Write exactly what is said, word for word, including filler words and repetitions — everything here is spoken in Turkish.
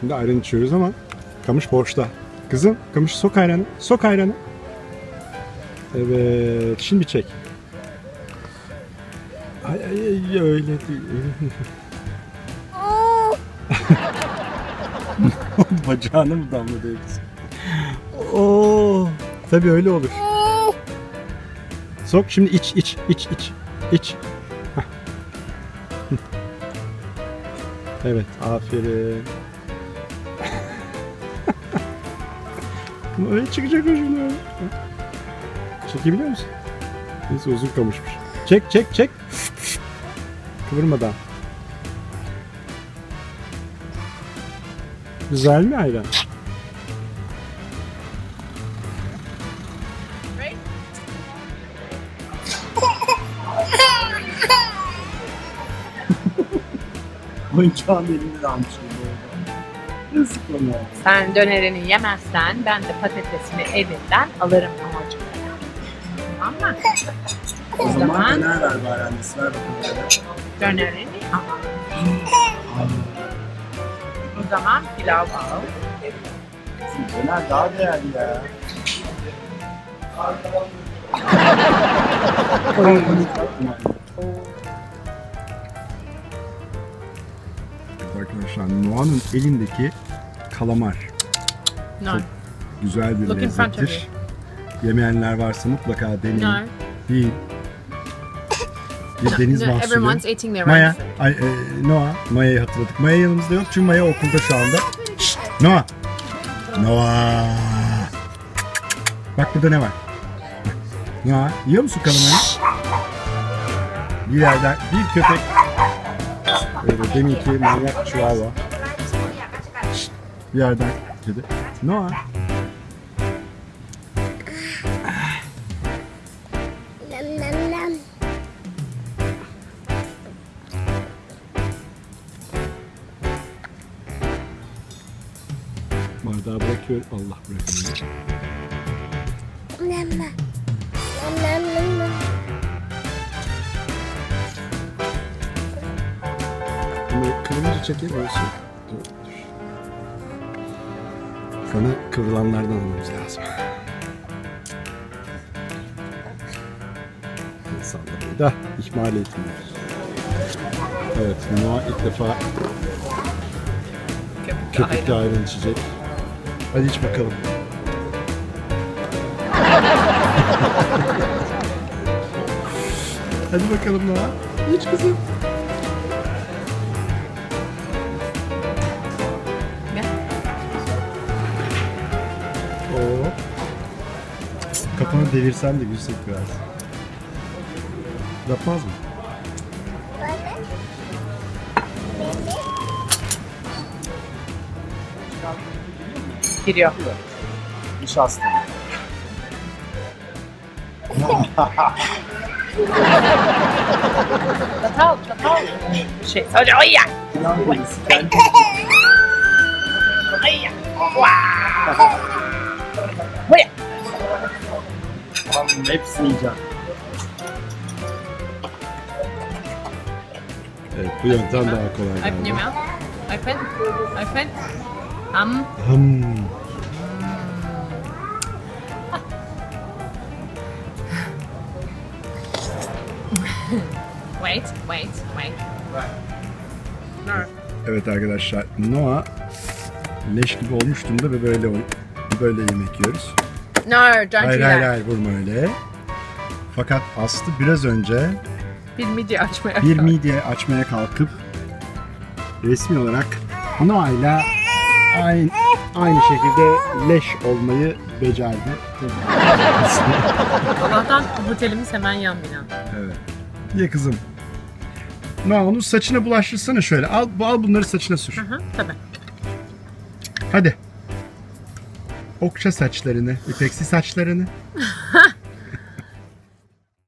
şimdi ayran içiyoruz ama Kamış boşta. Kızım, Kamış sok ayranı, sok ayranı. Evet, şimdi çek. Ay ay ay öyle değil. Bacağına mı damladı kızım? Oo, tabii öyle olur. Sok şimdi iç iç iç iç iç. Evet, aferin. Öyle çıkacak o şimdi. Çekebiliyor musun? Neyse uzun Kamışmış. Çek çek çek. Kıvırmadan. Güzel mi ayran? Oyuncağın elinden almışım. Yazık ona. Sen dönerini yemezsen ben de patatesini elinden alırım amacım. Tamam mı? O, o zaman, zaman döner ver bari annesi, ver bakalım. Dönerini al. O zaman pilav al. Döner daha değerli ya. Arkadaşlar Noah'nın elindeki kalamar No. çok güzel bir Look in front of lezzettir. Yemeyenler varsa mutlaka deneyin. No. Değil. Bir No, deniz no, mahsulü. everyone's eating their Maya, own food. ay, e, Noah, Maya'yı hatırladık. Maya yanımızda yok çünkü Maya okulda şu anda. Şşt, Noah. Noah. Bak burada ne var? Noah, yiyor musun kalamarı? Bir yerden bir köpek. Öyle deminki manyak chihuahua. Şşt, bir yerden dedi. Noah. Bardağı bırakıyor. Allah bırakıyor. Ama kırmızı çekemiyorsun. Dur, dur. Sana kıvrılanlardan almamız lazım. Sallamayı da ihmal etmiyoruz. Evet, Noah ilk defa köpükle ayran içecek. Hadi iç bakalım. Hadi bakalım Noah. İç kızım. Ne? Oo. Kafanı devirsen de gülsek biraz. Yapmaz mı? Giriyor. Nişasta. Çatal, çatal. Şey, sadece ay ya. Ay ya. Buraya. Tamam, hepsini yiyeceğim. Evet, bu yöntem daha kolay Open your galiba. mouth. Open. Open. Um. Hmm. Wait, wait, wait. No. Evet arkadaşlar, Noah leş gibi olmuş durumda ve böyle böyle yemek yiyoruz. No, don't Hayır do hayır that. hayır vurma öyle. Fakat Aslı biraz önce Bir midye açmaya bir kalk. midye açmaya kalkıp resmi olarak Noah'yla aynı, aynı şekilde leş olmayı becerdi. Allah'tan otelimiz hemen yan bina. Evet. Ye kızım. Noah onu saçına bulaştırsana şöyle. Al, al bunları saçına sür. Hı hı, tabii. Hadi. Okşa saçlarını, ipeksi saçlarını.